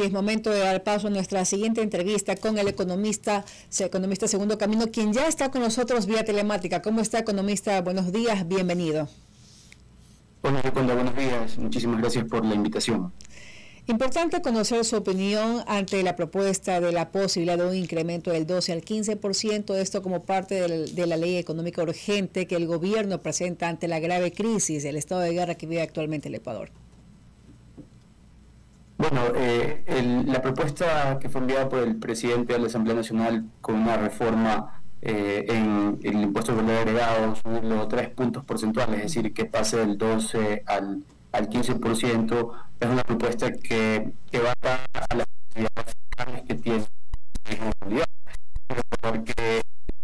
Es momento de dar paso a nuestra siguiente entrevista con el economista Segundo Camino, quien ya está con nosotros vía telemática. ¿Cómo está, economista? Buenos días, bienvenido. Hola, Reconda, buenos días. Muchísimas gracias por la invitación. Importante conocer su opinión ante la propuesta de la posibilidad de un incremento del 12 al 15%, esto como parte de la ley económica urgente que el gobierno presenta ante la grave crisis, el estado de guerra que vive actualmente el Ecuador. Bueno, la propuesta que fue enviada por el presidente a la Asamblea Nacional con una reforma en el impuesto de valor agregado, subirlo 3 puntos porcentuales, es decir, que pase del 12 al 15%, es una propuesta que va a las actividades fiscales que tiene la realidad, porque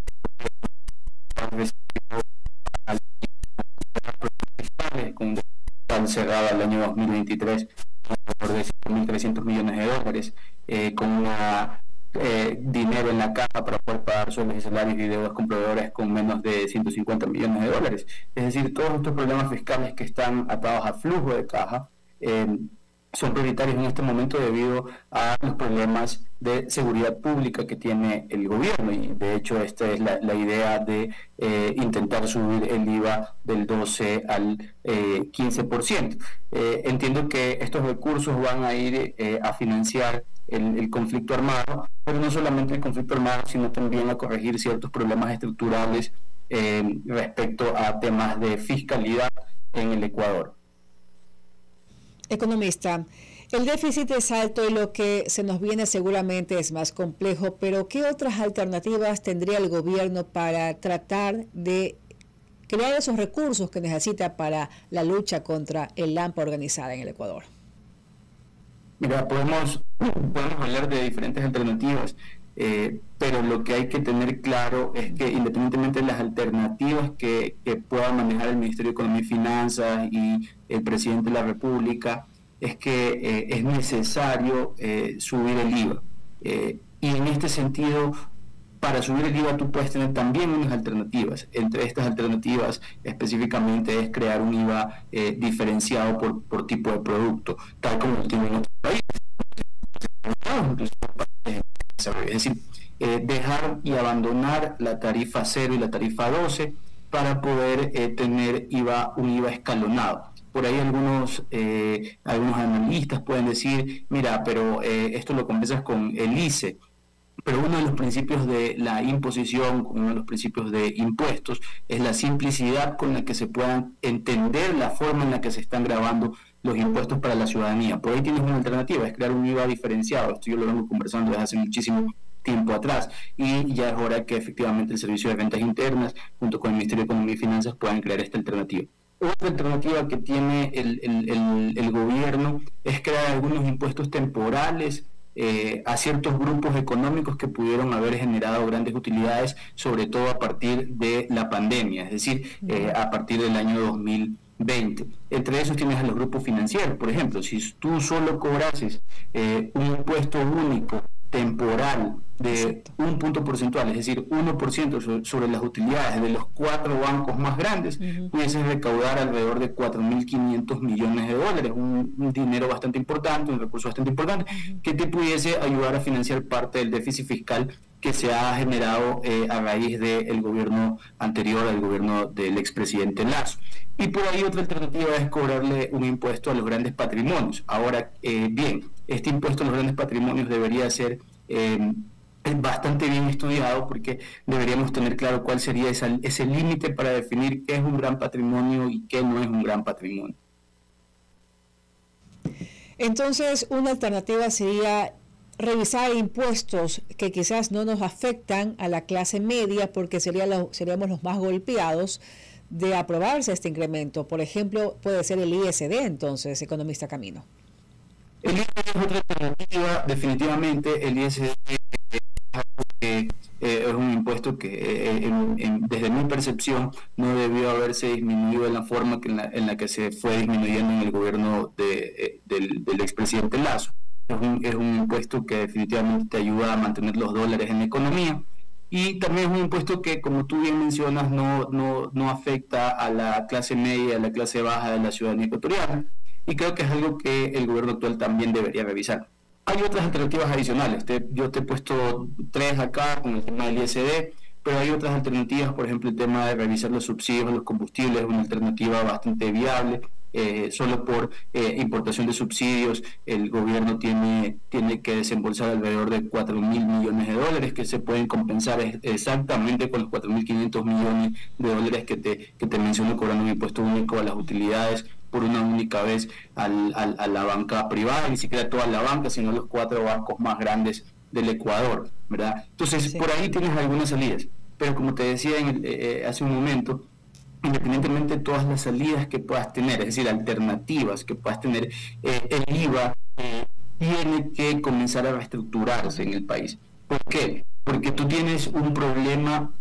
con cerrada el año 2023 por de 5.300 millones de dólares, con dinero en la caja para poder pagar sueldos y salarios y deudas con proveedores con menos de 150 millones de dólares. Es decir, todos estos problemas fiscales que están atados a flujo de caja son prioritarios en este momento debido a los problemas de seguridad pública que tiene el gobierno, y de hecho esta es la idea de intentar subir el IVA del 12 al 15%. Entiendo que estos recursos van a ir a financiar el conflicto armado, pero no solamente el conflicto armado, sino también a corregir ciertos problemas estructurales respecto a temas de fiscalidad en el Ecuador. Economista, el déficit es alto y lo que se nos viene seguramente es más complejo, pero ¿qué otras alternativas tendría el gobierno para tratar de crear esos recursos que necesita para la lucha contra el hampa organizada en el Ecuador? Mira, podemos hablar de diferentes alternativas, pero lo que hay que tener claro es que independientemente de las alternativas que pueda manejar el Ministerio de Economía y Finanzas y el Presidente de la República, es que es necesario subir el IVA. Y en este sentido, para subir el IVA tú puedes tener también unas alternativas. Entre estas alternativas específicamente es crear un IVA diferenciado por tipo de producto, tal como lo tienen otros países. Es decir, dejar y abandonar la tarifa 0 y la tarifa 12 para poder tener un IVA escalonado. Por ahí algunos analistas pueden decir, mira, pero esto lo compensas con el ICE. Pero uno de los principios de la imposición, uno de los principios de impuestos, es la simplicidad con la que se puedan entender la forma en la que se están grabando los impuestos para la ciudadanía. Por ahí tienes una alternativa, es crear un IVA diferenciado. Esto yo lo vengo conversando desde hace muchísimo tiempo atrás, y ya es hora que efectivamente el Servicio de Ventas Internas, junto con el Ministerio de Economía y Finanzas, puedan crear esta alternativa. Otra alternativa que tiene el gobierno es crear algunos impuestos temporales a ciertos grupos económicos que pudieron haber generado grandes utilidades, sobre todo a partir de la pandemia, es decir, a partir del año 2020. Entre esos tienes a los grupos financieros. Por ejemplo, si tú solo cobrases un impuesto único temporal de un punto porcentual, es decir, 1% sobre las utilidades de los 4 bancos más grandes, pudieses recaudar alrededor de 4.500 millones de dólares, un dinero bastante importante, un recurso bastante importante, que te pudiese ayudar a financiar parte del déficit fiscal que se ha generado a raíz del gobierno anterior, al gobierno del expresidente Lasso. Y por ahí otra alternativa es cobrarle un impuesto a los grandes patrimonios. Ahora, bien, este impuesto a los grandes patrimonios debería ser bastante bien estudiado, porque deberíamos tener claro cuál sería ese límite para definir qué es un gran patrimonio y qué no es un gran patrimonio. Entonces, una alternativa sería revisar impuestos que quizás no nos afectan a la clase media, porque seríamos los más golpeados de aprobarse este incremento. Por ejemplo, puede ser el ISD, entonces, economista Camino. El ISD es otra alternativa, definitivamente. El ISD es un impuesto que desde mi percepción no debió haberse disminuido de la forma en la que se fue disminuyendo en el gobierno del expresidente Lasso. Es un impuesto que definitivamente te ayuda a mantener los dólares en la economía, y también es un impuesto que, como tú bien mencionas, no afecta a la clase media, a la clase baja de la ciudadanía ecuatoriana, y creo que es algo que el gobierno actual también debería revisar. Hay otras alternativas adicionales. Yo te he puesto tres acá con el tema del ISD, pero hay otras alternativas, por ejemplo, el tema de revisar los subsidios a los combustibles es una alternativa bastante viable. Solo por importación de subsidios el gobierno tiene que desembolsar alrededor de 4.000 millones de dólares que se pueden compensar exactamente con los 4.500 millones de dólares que te menciono, cobrando un impuesto único a las utilidades por una única vez a la banca privada, ni siquiera toda la banca, sino los 4 bancos más grandes del Ecuador, ¿verdad? Entonces, sí, por ahí tienes algunas salidas, pero como te decía hace un momento, independientemente de todas las salidas que puedas tener, es decir, alternativas que puedas tener, el IVA tiene que comenzar a reestructurarse en el país. ¿Por qué? Porque tú tienes un problema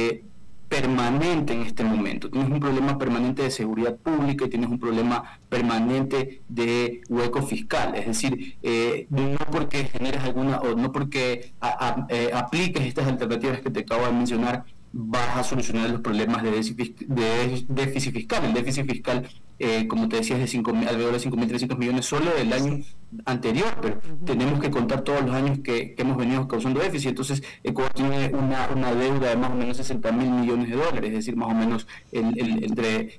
permanente en este momento, tienes un problema permanente de seguridad pública y tienes un problema permanente de hueco fiscal, es decir, no porque generes alguna o no porque apliques estas alternativas que te acabo de mencionar vas a solucionar los problemas de déficit fiscal. El déficit fiscal, como te decía, es de alrededor de 5.300 millones solo del año anterior, pero tenemos que contar todos los años que hemos venido causando déficit. Entonces, Ecuador tiene una deuda de más o menos 60.000 millones de dólares, es decir, más o menos entre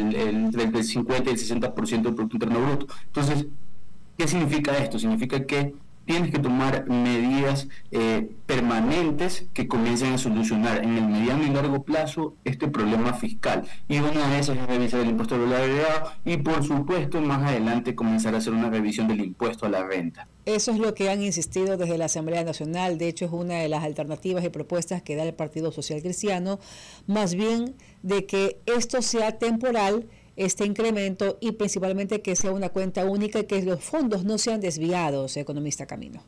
el 50 y el 60% del Producto Interno Bruto. Entonces, ¿qué significa esto? Significa que tienes que tomar medidas permanentes que comiencen a solucionar en el mediano y largo plazo este problema fiscal. Y una de esas es revisar el impuesto al valor agregado y, por supuesto, más adelante comenzar a hacer una revisión del impuesto a la renta. Eso es lo que han insistido desde la Asamblea Nacional. De hecho, es una de las alternativas y propuestas que da el Partido Social Cristiano, más bien de que esto sea temporal, este incremento, y principalmente que sea una cuenta única y que los fondos no sean desviados, economista Camino.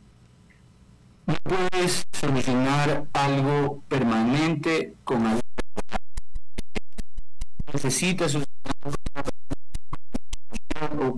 No puedes solucionar algo permanente con algo. Necesitas solucionar o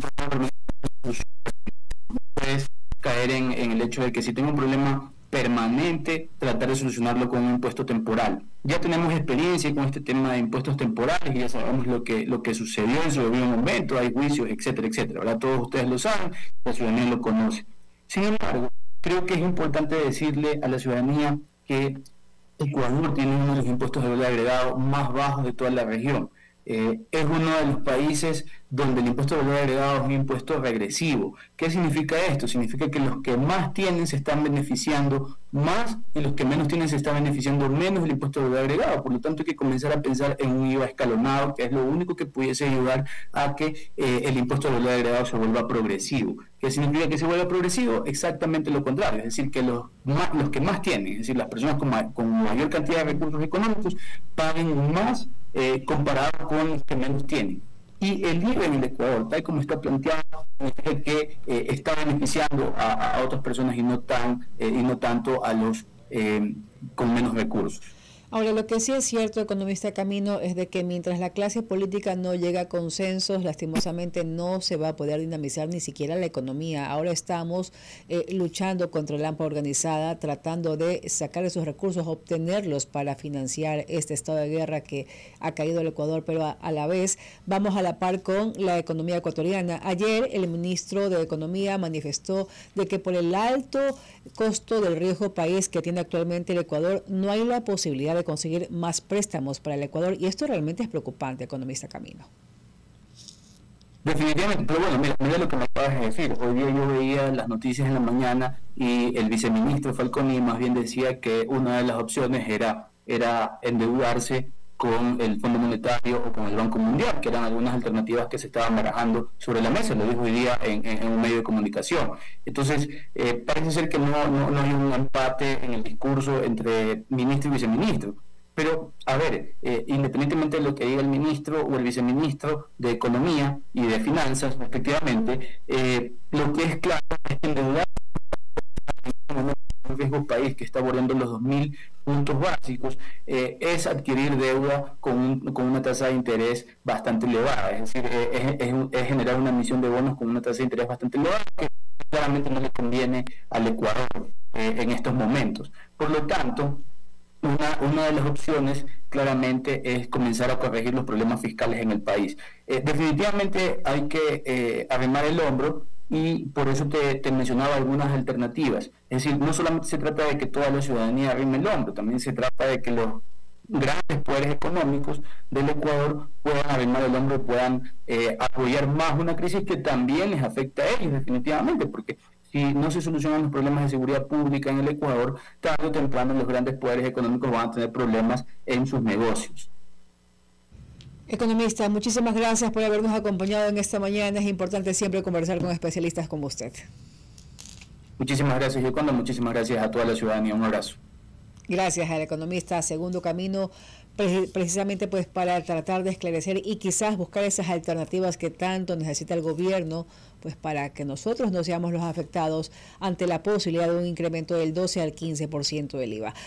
puedes caer en el hecho de que si tengo un problema permanente, tratar de solucionarlo con un impuesto temporal. Ya tenemos experiencia con este tema de impuestos temporales y ya sabemos lo que sucedió en su debido momento, hay juicios, etcétera, etcétera. ¿Verdad? Todos ustedes lo saben, la ciudadanía lo conoce. Sin embargo, creo que es importante decirle a la ciudadanía que Ecuador tiene uno de los impuestos de valor agregado más bajos de toda la región. Es uno de los países donde el impuesto de valor agregado es un impuesto regresivo. ¿Qué significa esto? Significa que los que más tienen se están beneficiando más y los que menos tienen se están beneficiando menos del impuesto de valor agregado. Por lo tanto, hay que comenzar a pensar en un IVA escalonado, que es lo único que pudiese ayudar a que el impuesto de valor agregado se vuelva progresivo. ¿Qué significa que se vuelva progresivo? Exactamente lo contrario, es decir, que los que más tienen, es decir, las personas con mayor cantidad de recursos económicos, paguen más comparado con los que menos tienen. Y el IVA en el Ecuador, tal como está planteado, significa que está beneficiando a otras personas y no tanto a los con menos recursos. Ahora, lo que sí es cierto, economista Camino, es de que mientras la clase política no llega a consensos, lastimosamente no se va a poder dinamizar ni siquiera la economía. Ahora estamos luchando contra el AMPA organizada, tratando de sacar esos recursos, obtenerlos para financiar este estado de guerra que ha caído el Ecuador, pero a la vez vamos a la par con la economía ecuatoriana. Ayer el ministro de Economía manifestó de que por el alto costo del riesgo país que tiene actualmente el Ecuador, no hay la posibilidad de conseguir más préstamos para el Ecuador, y esto realmente es preocupante, economista Camino. Definitivamente, pero bueno, mira lo que me acabas de decir. Hoy día yo veía las noticias en la mañana y el viceministro Falconi más bien decía que una de las opciones era endeudarse con el Fondo Monetario o con el Banco Mundial, que eran algunas alternativas que se estaban barajando sobre la mesa, lo dijo hoy día en un medio de comunicación. Entonces, parece ser que no hay un empate en el discurso entre ministro y viceministro. Pero, a ver, independientemente de lo que diga el ministro o el viceministro de Economía y de Finanzas, respectivamente, lo que es claro es que endeudar un riesgo país que está bordeando los 2.000 puntos básicos, es adquirir deuda con una tasa de interés bastante elevada, es decir, es generar una emisión de bonos con una tasa de interés bastante elevada que claramente no le conviene al Ecuador en estos momentos. Por lo tanto, una de las opciones claramente es comenzar a corregir los problemas fiscales en el país. Definitivamente hay que arrimar el hombro y por eso te mencionaba algunas alternativas. Es decir, no solamente se trata de que toda la ciudadanía arrime el hombro, también se trata de que los grandes poderes económicos del Ecuador puedan arrimar el hombro y puedan apoyar más una crisis que también les afecta a ellos definitivamente, porque si no se solucionan los problemas de seguridad pública en el Ecuador, tarde o temprano los grandes poderes económicos van a tener problemas en sus negocios. Economista, muchísimas gracias por habernos acompañado en esta mañana. Es importante siempre conversar con especialistas como usted. Muchísimas gracias, Yoconda. Muchísimas gracias a toda la ciudadanía. Un abrazo. Gracias al economista Segundo Camino, precisamente pues para tratar de esclarecer y quizás buscar esas alternativas que tanto necesita el gobierno, pues para que nosotros no seamos los afectados ante la posibilidad de un incremento del 12 al 15% del IVA.